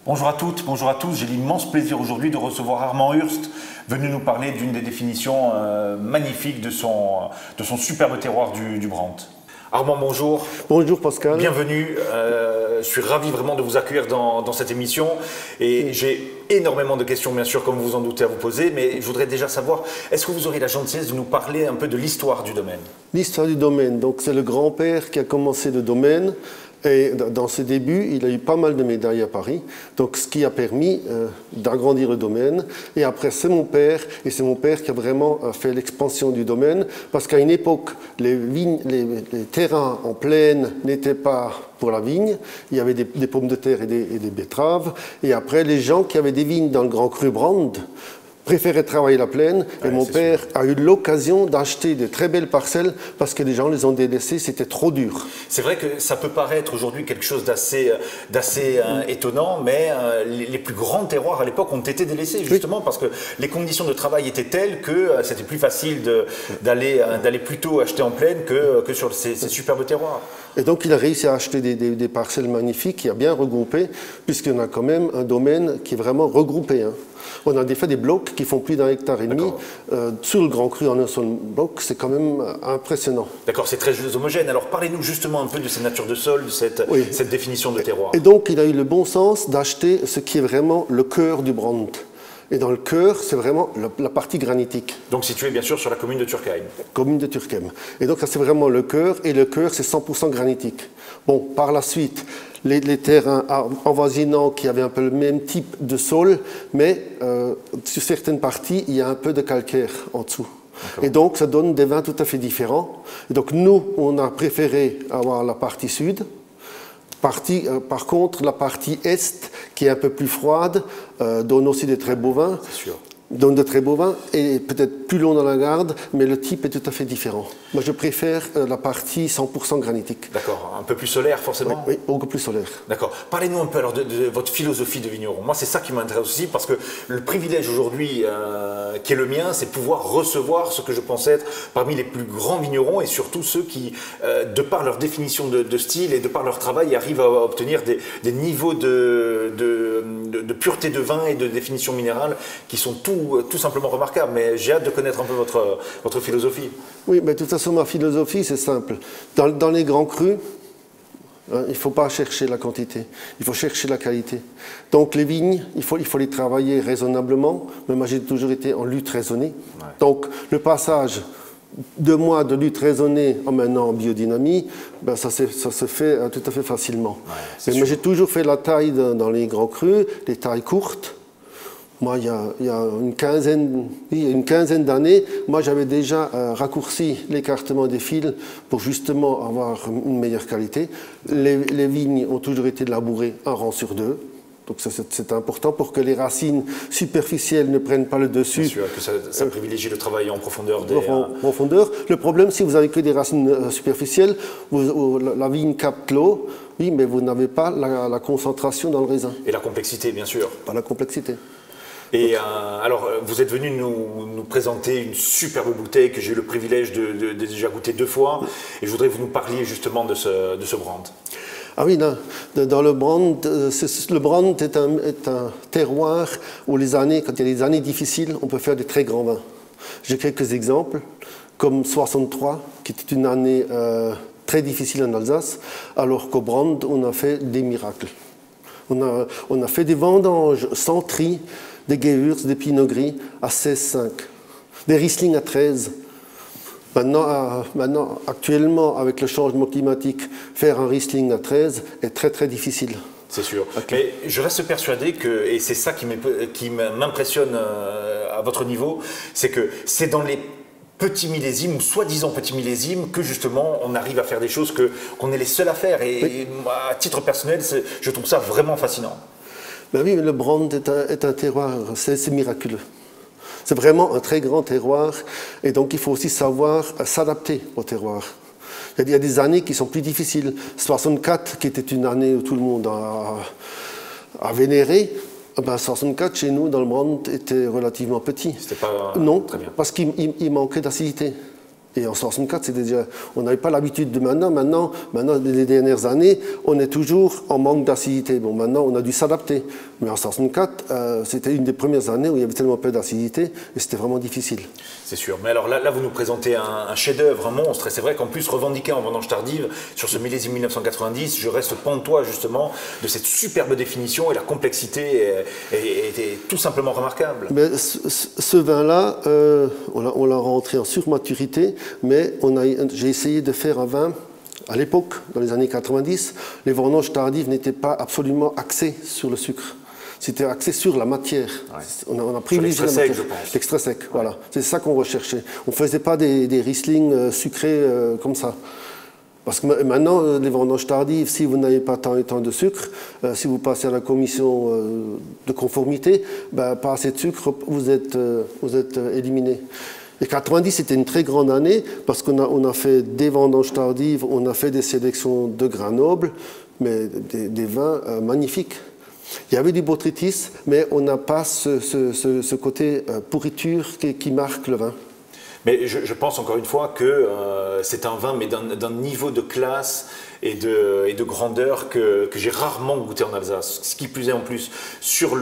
Bonjour à toutes, bonjour à tous. J'ai l'immense plaisir aujourd'hui de recevoir Armand Hurst, venu nous parler d'une des définitions magnifiques de son superbe terroir du Brandt. Armand, bonjour. Bonjour Pascal. Bienvenue. Je suis ravi vraiment de vous accueillir dans cette émission. Et j'ai énormément de questions, bien sûr, comme vous en doutez, à vous poser. Mais je voudrais déjà savoir, est-ce que vous aurez la gentillesse de nous parler un peu de l'histoire du domaine? L'histoire du domaine, donc c'est le grand-père qui a commencé le domaine. Et dans ses débuts, il a eu pas mal de médailles à Paris, donc ce qui a permis d'agrandir le domaine. Et après, c'est mon père, et c'est mon père qui a vraiment fait l'expansion du domaine, parce qu'à une époque, les terrains en plaine n'étaient pas pour la vigne, il y avait des pommes de terre et des betteraves. Et après, les gens qui avaient des vignes dans le Grand Cru Brandt préférait travailler la plaine, et mon père a eu l'occasion d'acheter de très belles parcelles parce que les gens les ont délaissées, c'était trop dur. C'est vrai que ça peut paraître aujourd'hui quelque chose d'assez étonnant, mais les plus grands terroirs à l'époque ont été délaissés justement parce que les conditions de travail étaient telles que c'était plus facile d'aller plutôt acheter en plaine que sur ces superbes terroirs. Et donc il a réussi à acheter des parcelles magnifiques, il a bien regroupé, puisqu'on a quand même un domaine qui est vraiment regroupé. On a des blocs qui font plus d'1,5 hectare. Sur le Grand Cru, en un seul bloc, c'est quand même impressionnant. D'accord, c'est très homogène. Alors parlez-nous justement un peu de cette nature de sol, de cette définition de terroir. Et donc il a eu le bon sens d'acheter ce qui est vraiment le cœur du Brandt. Et dans le cœur, c'est vraiment la partie granitique. Donc situé bien sûr sur la commune de Turckheim. Commune de Turckheim. Et donc ça c'est vraiment le cœur, et le cœur c'est 100% granitique. Bon, par la suite, les terrains avoisinants qui avaient un peu le même type de sol, mais sur certaines parties, il y a un peu de calcaire en dessous. Et donc ça donne des vins tout à fait différents. Et donc nous, on a préféré avoir la partie sud. Par contre, la partie est, qui est un peu plus froide, donne aussi de très beaux vins. C'est sûr. Donne de très beaux vins et peut-être plus long dans la garde, mais le type est tout à fait différent. Moi, je préfère la partie 100% granitique. D'accord, un peu plus solaire forcément. Oui, beaucoup plus solaire. D'accord. Parlez-nous un peu alors de votre philosophie de vigneron. Moi, c'est ça qui m'intéresse aussi parce que le privilège aujourd'hui qui est le mien, c'est pouvoir recevoir ce que je pense être parmi les plus grands vignerons et surtout ceux qui, de par leur définition de style et de par leur travail, arrivent à obtenir des niveaux de pureté de vin et de définition minérale qui sont tout simplement remarquables. Mais j'ai hâte de connaître un peu votre philosophie. Oui, mais de toute façon, ma philosophie, c'est simple. Dans les grands crus, il ne faut pas chercher la quantité, il faut chercher la qualité. Donc les vignes, il faut les travailler raisonnablement, mais moi j'ai toujours été en lutte raisonnée. Ouais. Donc le passage de moi de lutte raisonnée en maintenant en biodynamie, ben ça se fait tout à fait facilement. Ouais, mais j'ai toujours fait la taille dans les grands crus, les tailles courtes. Moi, il y a une quinzaine d'années, moi j'avais déjà raccourci l'écartement des fils pour justement avoir une meilleure qualité. Les vignes ont toujours été labourées un rang sur deux. Donc c'est important pour que les racines superficielles ne prennent pas le dessus. Bien sûr, que ça privilégie le travail en profondeur. Profondeur. Le problème, si vous avez que des racines superficielles, la vigne capte l'eau, oui, mais vous n'avez pas la concentration dans le raisin. Et la complexité, bien sûr. Pas la complexité. Et alors, vous êtes venu nous présenter une superbe bouteille que j'ai eu le privilège de déjà goûter 2 fois. Et je voudrais que vous nous parliez justement de ce Brandt. Ah oui, dans le Brandt, le Brandt est un terroir où quand il y a des années difficiles, on peut faire des très grands vins. J'ai quelques exemples, comme 63, qui était une année très difficile en Alsace, alors qu'au Brandt, on a fait des miracles. On a fait des vendanges sans tri, des Gewürz, des Pinot Gris à 16,5, des Riesling à 13. Maintenant, actuellement, avec le changement climatique, faire un Riesling à 13 est très très difficile. C'est sûr. Okay. Mais je reste persuadé que, et c'est ça qui m'impressionne à votre niveau, c'est que c'est dans les petits millésimes, ou soi-disant petits millésimes, que justement on arrive à faire des choses qu'on est les seuls à faire. Et à titre personnel, je trouve ça vraiment fascinant. Ben oui, mais le Brandt est un terroir, c'est miraculeux. C'est vraiment un très grand terroir, et donc il faut aussi savoir s'adapter au terroir. Il y a des années qui sont plus difficiles. 64, qui était une année où tout le monde a vénéré, ben 64 chez nous, dans le Brandt, était relativement petit. C'était pas non, très bien. Parce qu'il manquait d'acidité. Et en 64, c'était déjà, on n'avait pas l'habitude de maintenant. Maintenant, les dernières années, on est toujours en manque d'acidité. Bon, maintenant, on a dû s'adapter. Mais en 64, c'était une des premières années où il y avait tellement peu d'acidité et c'était vraiment difficile. C'est sûr. Mais alors là, vous nous présentez un chef-d'œuvre, un monstre. Et c'est vrai qu'en plus, revendiqué en vendange tardive, sur ce millésime 1990, je reste pantois justement de cette superbe définition et la complexité est tout simplement remarquable. Mais ce vin-là, on l'a rentré en surmaturité, mais j'ai essayé de faire un vin. À l'époque, dans les années 90, les vendanges tardives n'étaient pas absolument axées sur le sucre. C'était axé sur la matière. Ouais. On a privilégié la matière. L'extrait sec, ouais. Voilà. C'est ça qu'on recherchait. On ne faisait pas des Riesling sucrés comme ça. Parce que maintenant, les vendanges tardives, si vous n'avez pas tant et tant de sucre, si vous passez à la commission de conformité, pas assez de sucre, vous êtes éliminé. Et 90, c'était une très grande année parce qu'on a fait des vendanges tardives, on a fait des sélections de grains nobles, mais des vins magnifiques. Il y avait du botrytis, mais on n'a pas ce côté pourriture qui marque le vin. Mais je pense encore une fois que c'est un vin, mais d'un niveau de classe et de grandeur que j'ai rarement goûté en Alsace. Ce qui plus est en plus sur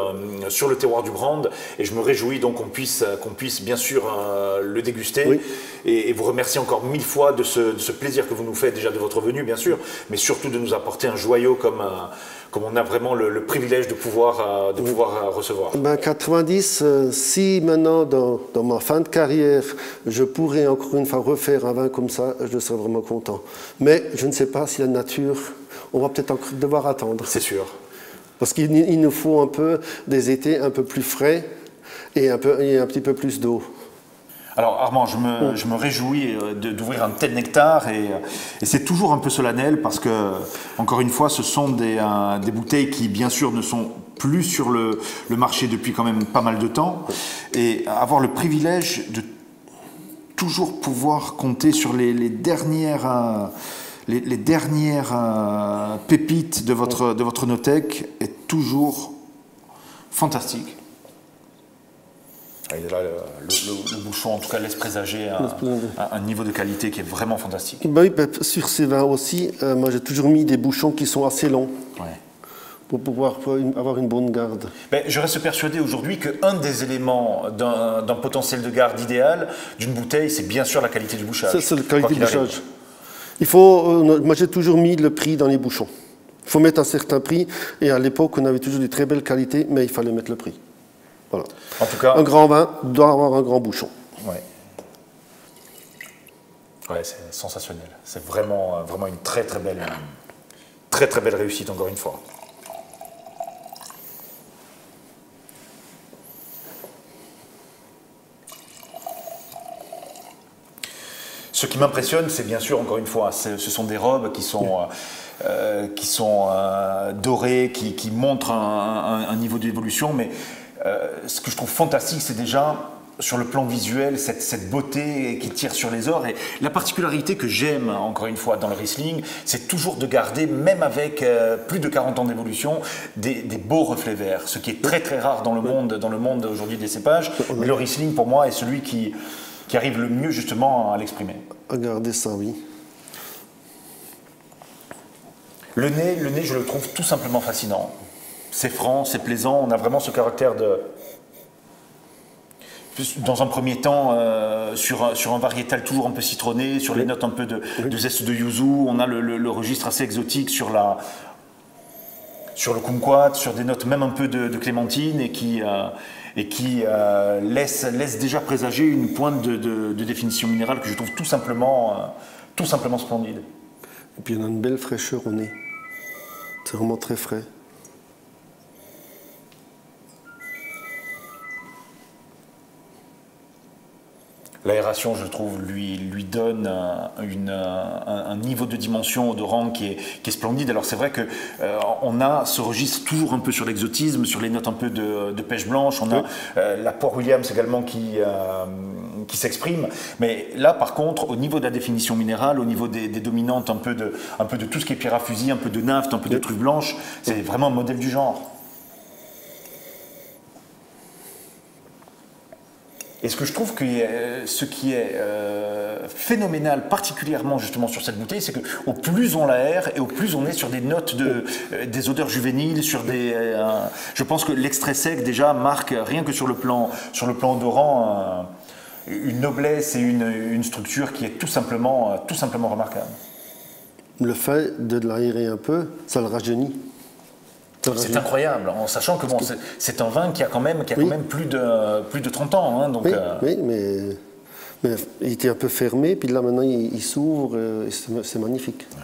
le terroir du Brand. Et je me réjouis donc qu'on puisse bien sûr le déguster. Oui. Et vous remercier encore 1000 fois de ce plaisir que vous nous faites déjà de votre venue, bien sûr, mais surtout de nous apporter un joyau comme on a vraiment le privilège de pouvoir recevoir. 90, si maintenant, dans ma fin de carrière, je pourrais encore une fois refaire un vin comme ça, je serais vraiment content. Mais je ne sais pas si la nature, on va peut-être encore devoir attendre. C'est sûr. Parce qu'il nous faut un peu des étés un peu plus frais et un petit peu plus d'eau. Alors Armand, je me réjouis d'ouvrir un tel nectar et c'est toujours un peu solennel parce que, encore une fois, ce sont des bouteilles qui, bien sûr, ne sont plus sur le marché depuis quand même pas mal de temps. Et avoir le privilège de toujours pouvoir compter sur les dernières pépites de votre Notech est toujours fantastique. Et là, le bouchon, en tout cas, laisse présager un niveau de qualité qui est vraiment fantastique. Oui, sur ces vins aussi, moi j'ai toujours mis des bouchons qui sont assez longs. Ouais. Pour pouvoir avoir une bonne garde. Mais je reste persuadé aujourd'hui qu'un des éléments d'un potentiel de garde idéal d'une bouteille, c'est bien sûr la qualité du bouchage. C'est la qualité du bouchage. Moi j'ai toujours mis le prix dans les bouchons. Il faut mettre un certain prix, et à l'époque on avait toujours de très belles qualités, mais il fallait mettre le prix. Voilà. En tout cas, un grand vin doit avoir un grand bouchon. Ouais, c'est sensationnel. C'est vraiment une très belle réussite encore une fois. Ce qui m'impressionne, c'est bien sûr, encore une fois, ce sont des robes qui sont dorées, qui montrent un niveau d'évolution, mais ce que je trouve fantastique, c'est déjà, sur le plan visuel, cette beauté qui tire sur les ors. Et la particularité que j'aime, encore une fois, dans le Riesling, c'est toujours de garder, même avec plus de 40 ans d'évolution, des beaux reflets verts, ce qui est très très rare dans le monde aujourd'hui des cépages. Mais le Riesling, pour moi, est celui qui arrive le mieux justement à l'exprimer. Regardez ça, oui. Le nez, je le trouve tout simplement fascinant. C'est franc, c'est plaisant, on a vraiment ce caractère de... Dans un premier temps, sur un variétal toujours un peu citronné, sur les notes un peu de zeste de yuzu, on a le registre assez exotique sur le kumquat, sur des notes même un peu de clémentine et qui laisse déjà présager une pointe de définition minérale que je trouve tout simplement splendide. Et puis on a une belle fraîcheur au nez. C'est vraiment très frais. L'aération, je trouve, lui donne un niveau de dimension odorante qui est splendide. Alors c'est vrai que on a ce registre toujours un peu sur l'exotisme, sur les notes un peu de pêche blanche. On a la Port Williams également qui s'exprime. Mais là, par contre, au niveau de la définition minérale, au niveau des dominantes, un peu de tout ce qui est pierre à fusil, un peu de nafte, un peu de truffe blanche, c'est vraiment un modèle du genre. Et ce que je trouve que ce qui est phénoménal, particulièrement justement sur cette bouteille, c'est qu'au plus on l'aère et au plus on est sur des notes des odeurs juvéniles, sur je pense que l'extrait sec déjà marque, rien que sur le plan odorant, une noblesse et une structure qui est tout simplement remarquable. Le fait de l'aérer un peu, ça le rajeunit. C'est incroyable, en sachant que bon, c'est un vin qui a quand même plus de 30 ans. Hein, donc, oui, mais il était un peu fermé, puis là maintenant il s'ouvre, et c'est magnifique. Ouais.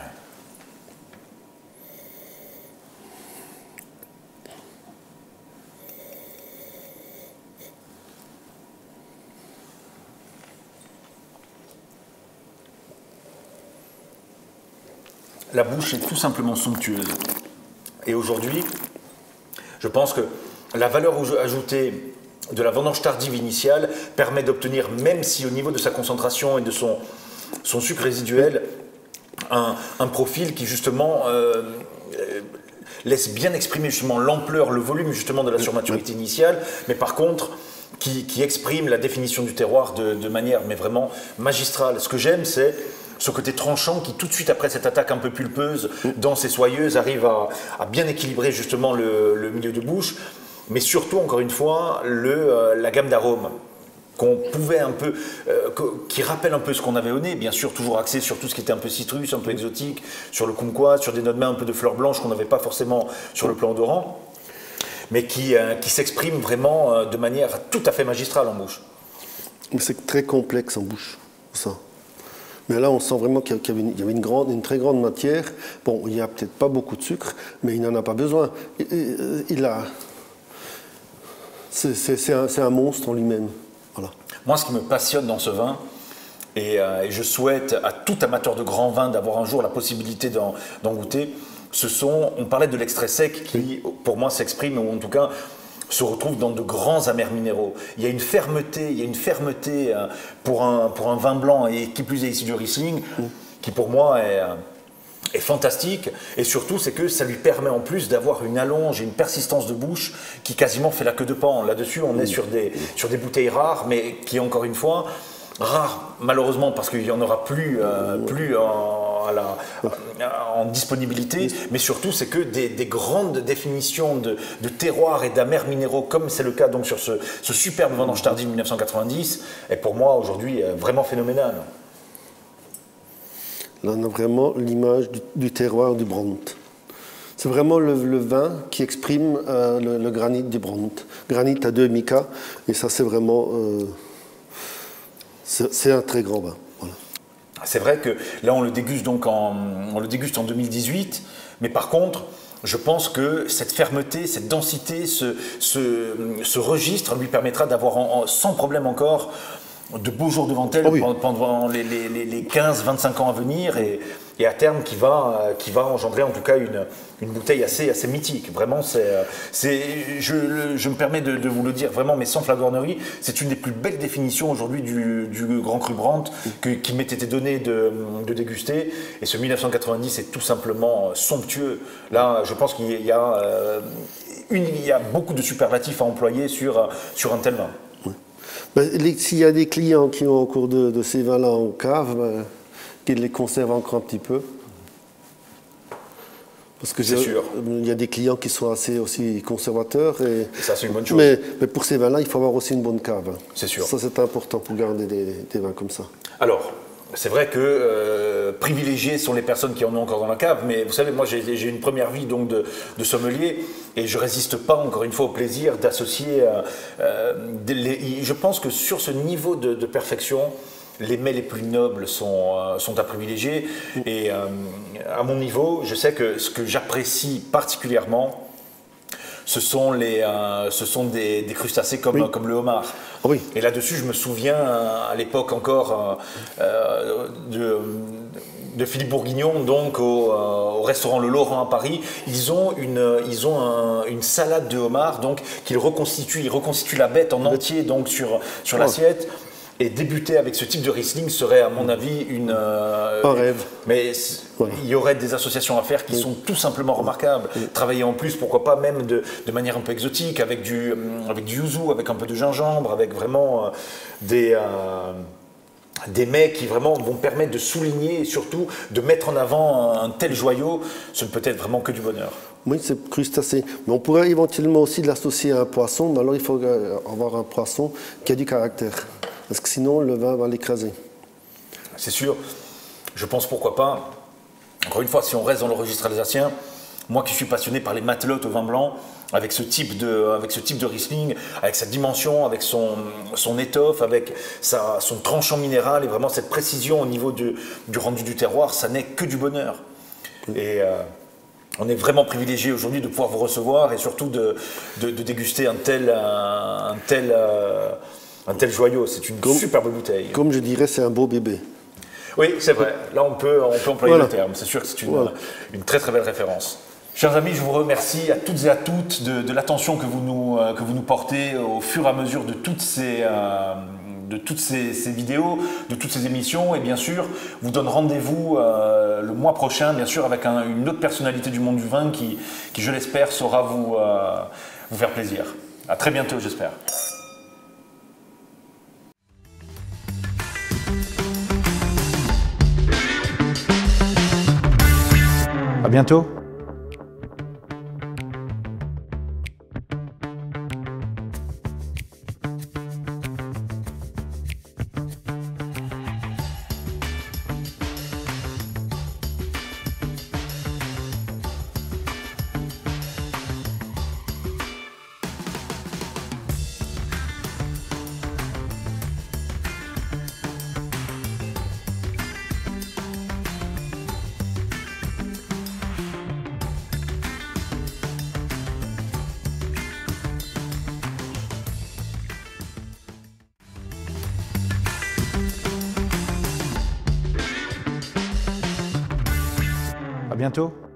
La bouche est tout simplement somptueuse. Et aujourd'hui, je pense que la valeur ajoutée de la vendange tardive initiale permet d'obtenir, même si au niveau de sa concentration et de son sucre résiduel, un profil qui justement laisse bien exprimer justement l'ampleur, le volume justement de la surmaturité initiale, mais par contre qui exprime la définition du terroir de manière mais vraiment magistrale. Ce que j'aime, c'est ce côté tranchant qui tout de suite après cette attaque un peu pulpeuse, dense et soyeuse, arrive à bien équilibrer justement le milieu de bouche, mais surtout encore une fois la gamme d'arômes qu'on pouvait un peu, qui rappelle un peu ce qu'on avait au nez, bien sûr toujours axé sur tout ce qui était un peu citrus, un peu exotique, sur le kumquat, sur des notes un peu de fleurs blanches qu'on n'avait pas forcément sur le plan odorant, mais qui s'exprime vraiment de manière tout à fait magistrale en bouche. C'est très complexe en bouche, ça. Mais là, on sent vraiment qu'il y avait une très grande matière. Bon, il n'y a peut-être pas beaucoup de sucre, mais il n'en a pas besoin. C'est un monstre en lui-même. Voilà. Moi, ce qui me passionne dans ce vin, et je souhaite à tout amateur de grand vin d'avoir un jour la possibilité d'en goûter, on parlait de l'extrait sec qui, pour moi, s'exprime, ou en tout cas, se retrouve dans de grands amers minéraux. Il y a une fermeté, pour un vin blanc, et qui plus est ici du Riesling, qui pour moi est fantastique. Et surtout, c'est que ça lui permet en plus d'avoir une allonge et une persistance de bouche qui quasiment fait la queue de paon. Là-dessus, on est sur des bouteilles rares, mais qui, encore une fois, rares malheureusement parce qu'il n'y en aura plus en disponibilité, mais surtout c'est que des grandes définitions de terroirs et d'amers minéraux, comme c'est le cas donc sur ce superbe vendange tardive 1990, est pour moi aujourd'hui vraiment phénoménal. Là, on a vraiment l'image du terroir du Brandt. C'est vraiment le vin qui exprime le granit du Brandt. Granit à 2 mica, et ça c'est vraiment... c'est un très grand vin. Voilà. C'est vrai que là on le déguste donc en 2018, mais par contre je pense que cette fermeté, cette densité, ce registre lui permettra d'avoir sans problème encore de beaux jours devant elle pendant les 15-25 ans à venir, et à terme qui va engendrer en tout cas une bouteille assez mythique. Vraiment, je me permets de vous le dire vraiment, mais sans flagornerie, c'est une des plus belles définitions aujourd'hui du Grand Cru Brandt qui m'ait été donné de déguster. Et ce 1990 est tout simplement somptueux. Là, je pense qu'il y a beaucoup de superlatifs à employer sur un tel vin. S'il y a des clients qui ont au cours de ces vins-là en cave, qu'ils les conservent encore un petit peu. Parce que il y a des clients qui sont assez aussi conservateurs. Et ça, c'est une bonne chose. Mais pour ces vins-là, il faut avoir aussi une bonne cave. C'est sûr. Ça, c'est important pour garder des vins comme ça. Alors, c'est vrai que privilégiées sont les personnes qui en ont encore dans la cave, mais vous savez, moi j'ai une première vie donc de sommelier, et je ne résiste pas encore une fois au plaisir d'associer. Je pense que sur ce niveau de perfection, les mets les plus nobles sont à privilégier, et à mon niveau, je sais que ce que j'apprécie particulièrement, ce sont des crustacés comme le homard. Oui. Et là-dessus, je me souviens à l'époque encore de Philippe Bourguignon, donc au restaurant Le Laurent à Paris. Ils ont une salade de homard, donc ils reconstituent la bête en entier donc sur l'assiette. Et débuter avec ce type de Riesling serait, à mon avis, un rêve. Mais il y aurait des associations à faire qui sont tout simplement remarquables. Travailler en plus, pourquoi pas, même de manière un peu exotique, avec du yuzu, avec un peu de gingembre, avec vraiment des mets qui vraiment vont permettre de souligner et surtout de mettre en avant un tel joyau. Ce ne peut être vraiment que du bonheur. Oui, c'est crustacé. Mais on pourrait éventuellement aussi l'associer à un poisson, mais alors il faut avoir un poisson qui a du caractère. Parce que sinon, le vin va l'écraser. C'est sûr. Je pense pourquoi pas. Encore une fois, si on reste dans le registre alsacien, moi qui suis passionné par les matelotes au vin blanc, avec ce type de Riesling, avec sa dimension, avec son étoffe, avec son tranchant minéral et vraiment cette précision au niveau du rendu du terroir, ça n'est que du bonheur. Et on est vraiment privilégié aujourd'hui de pouvoir vous recevoir et surtout de déguster un tel joyau. C'est une superbe bouteille. Comme je dirais, c'est un beau bébé. Oui, c'est vrai. Là, on peut employer le terme. C'est sûr que c'est une très très belle référence. Chers amis, je vous remercie à toutes et à toutes de l'attention que vous nous portez au fur et à mesure de toutes ces vidéos, de toutes ces émissions. Et bien sûr, vous donne rendez-vous le mois prochain, bien sûr, avec une autre personnalité du monde du vin qui je l'espère, saura vous faire plaisir. À très bientôt, j'espère. À bientôt. À bientôt.